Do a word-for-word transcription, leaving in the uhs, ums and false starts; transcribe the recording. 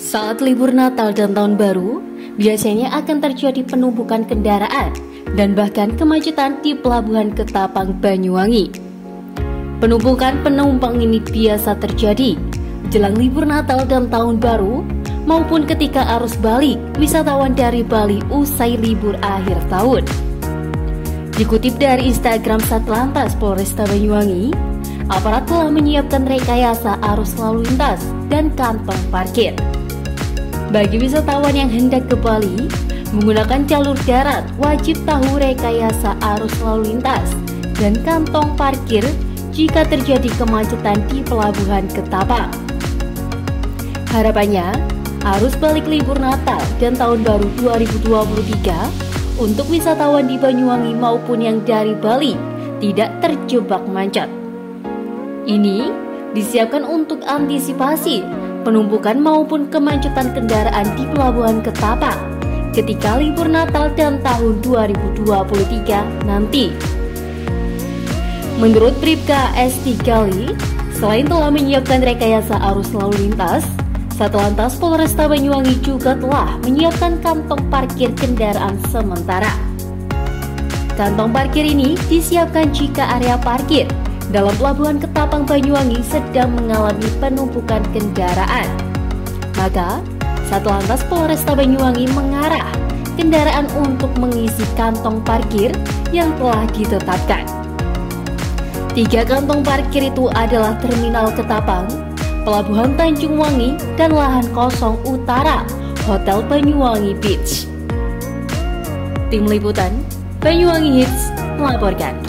Saat libur Natal dan Tahun Baru, biasanya akan terjadi penumpukan kendaraan dan bahkan kemacetan di Pelabuhan Ketapang, Banyuwangi. Penumpukan penumpang ini biasa terjadi jelang libur Natal dan Tahun Baru maupun ketika arus balik wisatawan dari Bali usai libur akhir tahun. Dikutip dari Instagram Satlantas Polresta Banyuwangi, aparat telah menyiapkan rekayasa arus lalu lintas dan kantong parkir. Bagi wisatawan yang hendak ke Bali menggunakan jalur darat, wajib tahu rekayasa arus lalu lintas dan kantong parkir jika terjadi kemacetan di Pelabuhan Ketapang. Harapannya, arus balik libur Natal dan Tahun Baru dua ribu dua puluh tiga untuk wisatawan di Banyuwangi maupun yang dari Bali tidak terjebak macet. Ini disiapkan untuk antisipasi penumpukan maupun kemacetan kendaraan di Pelabuhan Ketapang ketika libur Natal dan tahun dua ribu dua puluh tiga nanti. Menurut Bribka S. Tigali, selain telah menyiapkan rekayasa arus lalu lintas, Satlantas Polresta Banyuwangi juga telah menyiapkan kantong parkir kendaraan sementara. Kantong parkir ini disiapkan jika area parkir dalam Pelabuhan Ketapang Banyuwangi sedang mengalami penumpukan kendaraan. Maka, Satlantas Polresta Banyuwangi mengarah kendaraan untuk mengisi kantong parkir yang telah ditetapkan. Tiga kantong parkir itu adalah Terminal Ketapang, Pelabuhan Tanjung Wangi, dan lahan kosong utara Hotel Banyuwangi Beach. Tim Liputan Banyuwangi Hits melaporkan.